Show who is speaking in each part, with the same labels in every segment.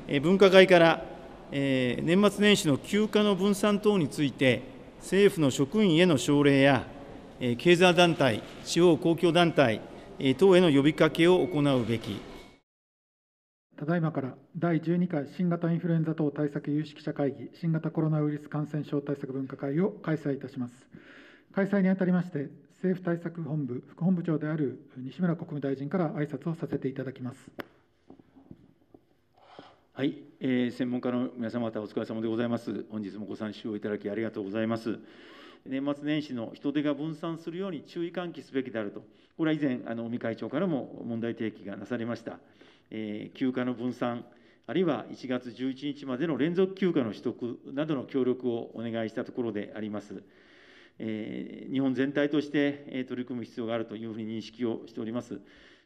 Speaker 1: 分科会から、年末年始の休暇の分散等について、政府の職員への奨励や、経済団体、地方公共団体等への呼びかけを行うべき。
Speaker 2: ただいまから第12回新型インフルエンザ等対策有識者会議、新型コロナウイルス感染症対策分科会を開催いたします。開催にあたりまして、政府対策本部副本部長である西村国務大臣から挨拶をさせていただきます。
Speaker 1: はい、専門家の皆様方、お疲れ様でございます。本日もご参集をいただきありがとうございます。年末年始の人手が分散するように注意喚起すべきであると、これは以前、尾身会長からも問題提起がなされました。休暇の分散、あるいは1月11日までの連続休暇の取得などの協力をお願いしたところであります。日本全体として取り組む必要があるというふうに認識をしております。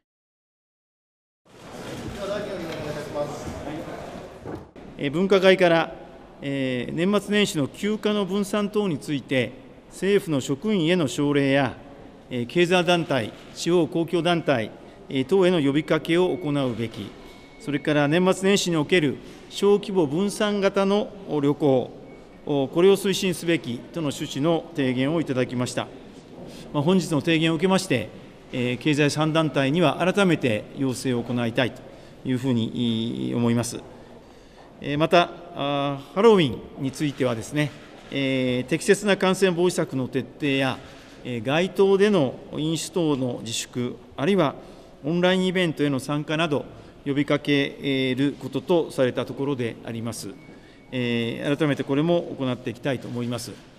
Speaker 1: 分科会から、年末年始の休暇の分散等について、政府の職員への奨励や、経済団体、地方公共団体等への呼びかけを行うべき、それから年末年始における小規模分散型の旅行、これを推進すべきとの趣旨の提言をいただきました。本日の提言を受けまして、経済3団体には改めて要請を行いたいというふうに思います。また、ハロウィンについてはですね、適切な感染防止策の徹底や、街頭での飲酒等の自粛、あるいはオンラインイベントへの参加など、呼びかけることとされたところであります。改めてこれも行っていきたいと思います。